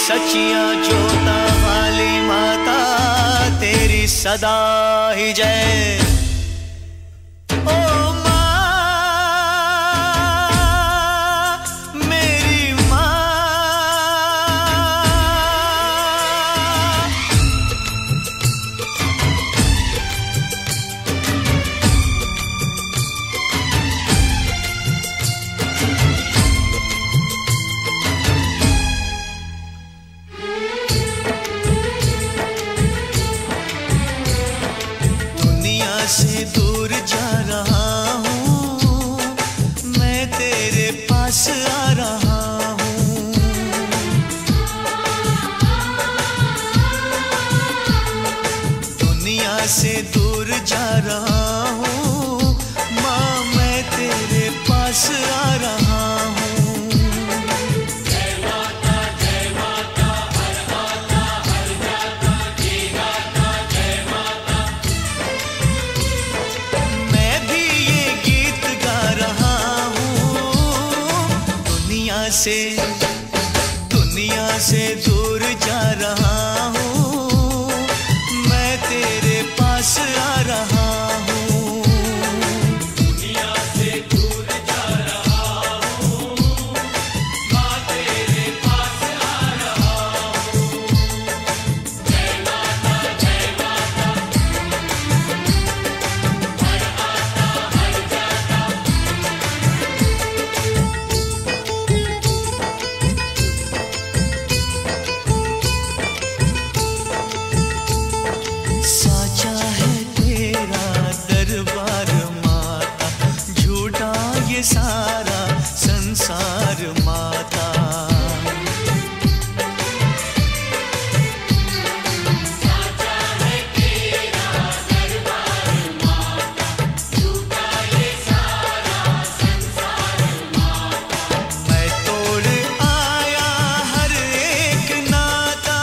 सचिया जोता वाली माता तेरी सदा ही जय। से दूर जा रहा हूँ मैं, तेरे पास आ रहा हूँ। दुनिया से दूर जा रहा हूँ माँ, मैं तेरे पास आ रहा हूँ। दुनिया से दूर जा रहा हूँ मैं, तेरे पास आ रहा हूँ। दुनिया से दूर जा रहा हूँ माँ, तेरे पास आ रहा हूँ। जय माता जय माता, हर आता हर जाता। साचा है तेरा दरबार माता, झूठा ये सारा संसार माता। साचा है तेरा दरबार माता, झूठा ये सारा संसार माता। मैं तोड़ आया हर एक नाता,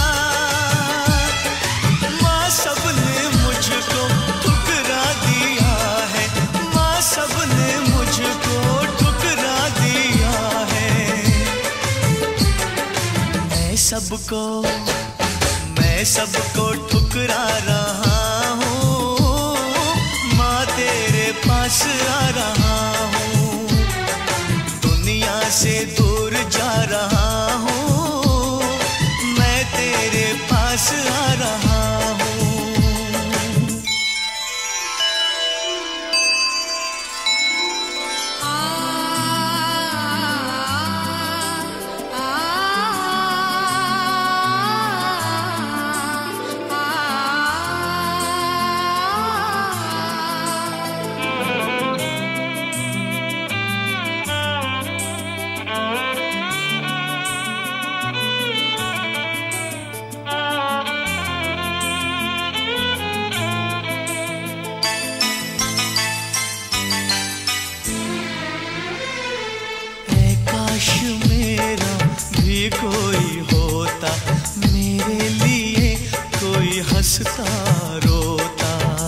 सबने मुझको ठुकरा दिया है माँ, सबने मुझको ठुकरा दिया है। मैं सबको ठुकरा रहा हूँ माँ, तेरे पास आ रहा हूँ। दुनिया से दूर जा रहा हूँ मैं, तेरे पास आ रहा हूँ। मेरा भी कोई होता, मेरे लिए कोई हंसता रोता।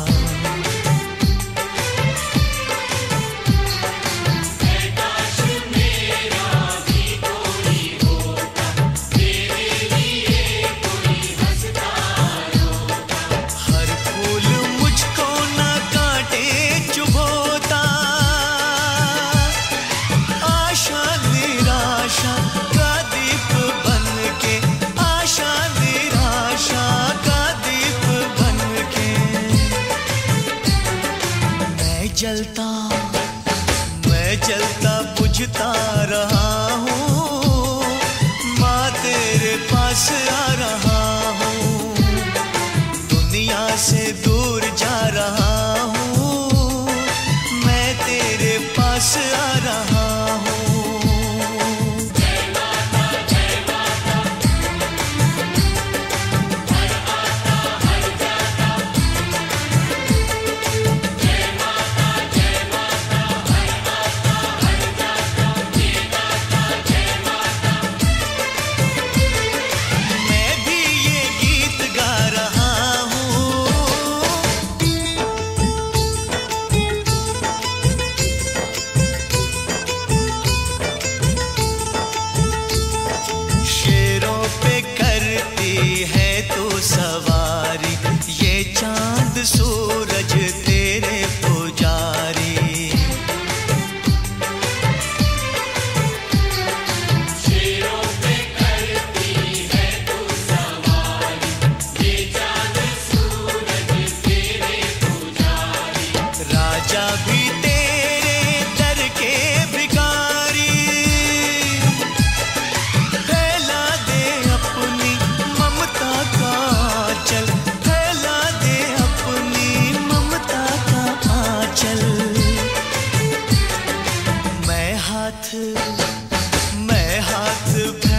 काश मेरा भी कोई होता, मेरे लिए कोई हंसता रोता। हर फूल मुझको ना काटे चुभोता, आशा निराशा का दीप बन के, आशा निराशा का दीप बन के। मैं जलता बुझता रहा हूँ माँ, तेरे पास आ रहा हूँ। दुनिया से दूर जा रहा हूँ मैं, तेरे पास आ रहा हूँ। मैं हाथ